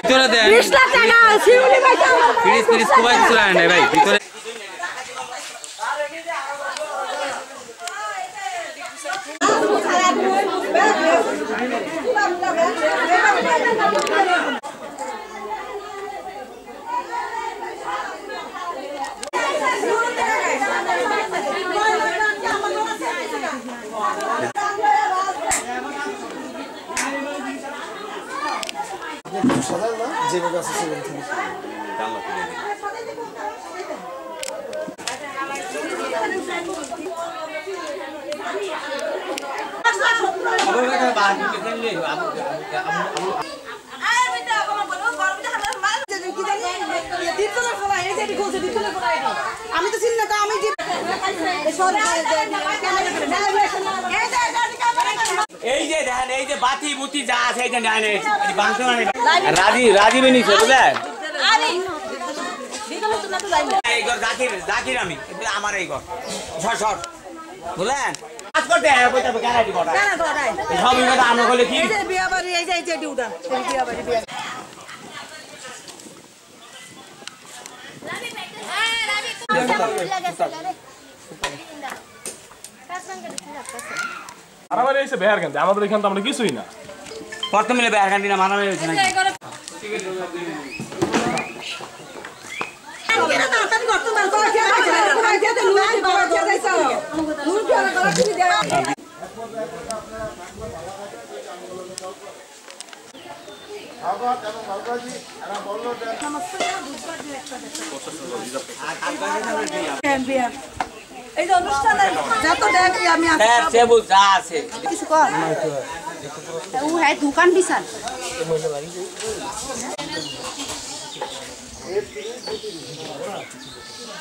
ভিতরে দেন 20 লাখ টাকা শিউলি ভাই প্লিজ প্লিজ কোবাই চলেন না ভাই ভিতরে সাধারণ না যেভাবে আছে সেভাবে থেকে জানলা খুলে দিন আমি তো চিনি না আমি এই যে দেখেন এই যে বাতি বুতি যা আছে এই যে নেন রাজি রাজি বেনিছে বুঝলেন এই ঘর জাকির আমি আমার এই ঘর সর বুঝলেন কাজ করতে হবে কইতে হবে গ্যারান্টি কটা এই সব কথা আমরা বলে কি এই যে বিয়া বাড়ি এই যে ডিউটা এই বিয়া বাড়ি বিয়া আরামার এসে বেহার কেন আমাদের এখানে তো আমরা কিছুই না কত মিলে বেহার কান্দিনা মারামারি হয়েছে নাকি এই যে অনুষ্ঠানের যত দেখ আমি যা আছে কিছু কর ও হ্যাঁ দোকান বিশাল